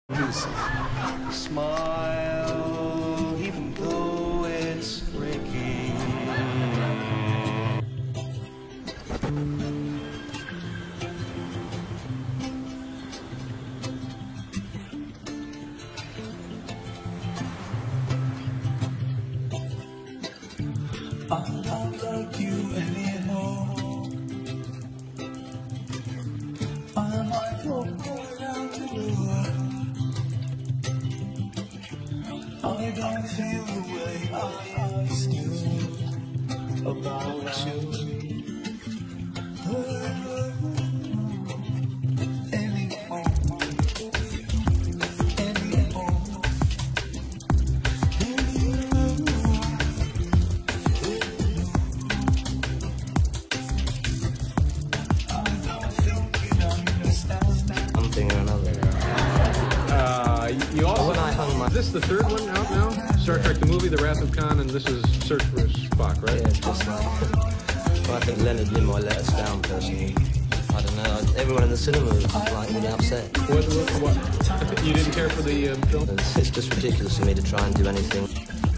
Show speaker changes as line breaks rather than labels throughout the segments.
Smile, even though it's breaking. I'm not like you anymore. I might walk around the door. I don't feel the way I used to about you anymore.
Something or another.
You also,
when I hung my...
Is this the third one out now? Star Trek the movie, The Wrath of Khan, and this is Search for Spock, right?
Yeah, just like... Well, I think Leonard Nimoy let us down personally. I don't know. Everyone in the cinema was like really upset.
What? You didn't care for the film?
It's just ridiculous for me to try and do anything.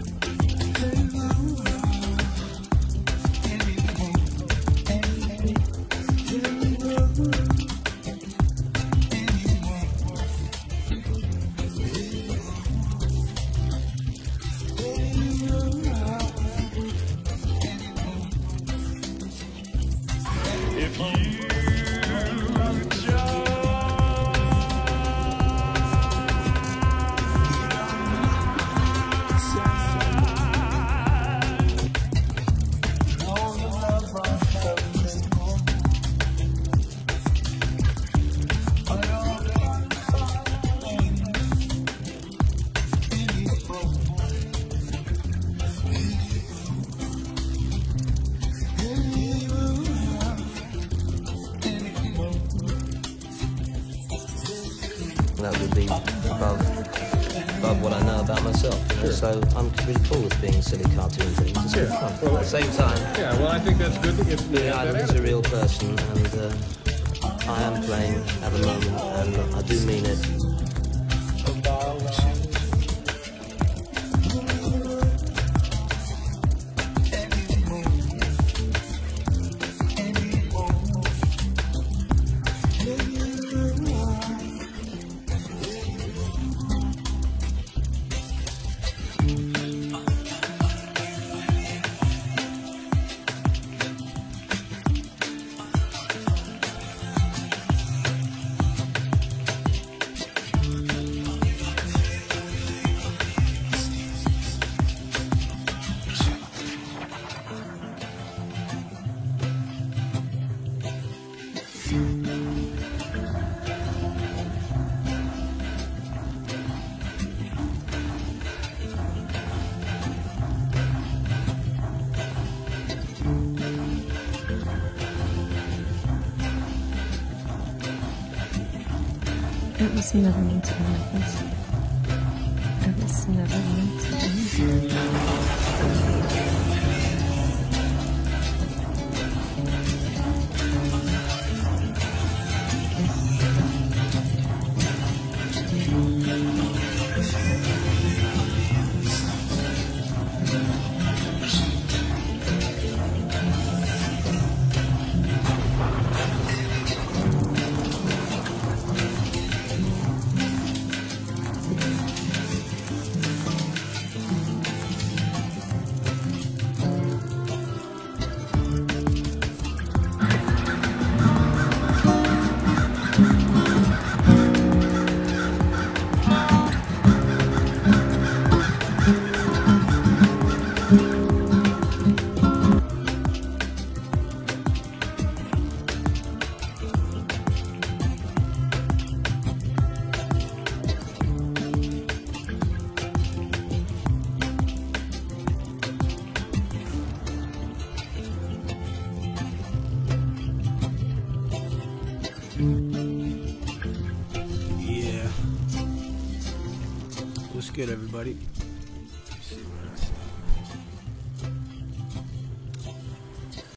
That would be above what I know about myself. You know? So I'm really cool with being silly cartoon things. It's good fun.
Well,
at the same time,
yeah, well, I think that's good to get
the island is a real person, and I am playing at the moment, and I do mean it.
It was never meant to be like this. It was never meant to be.
Yeah. What's good, everybody?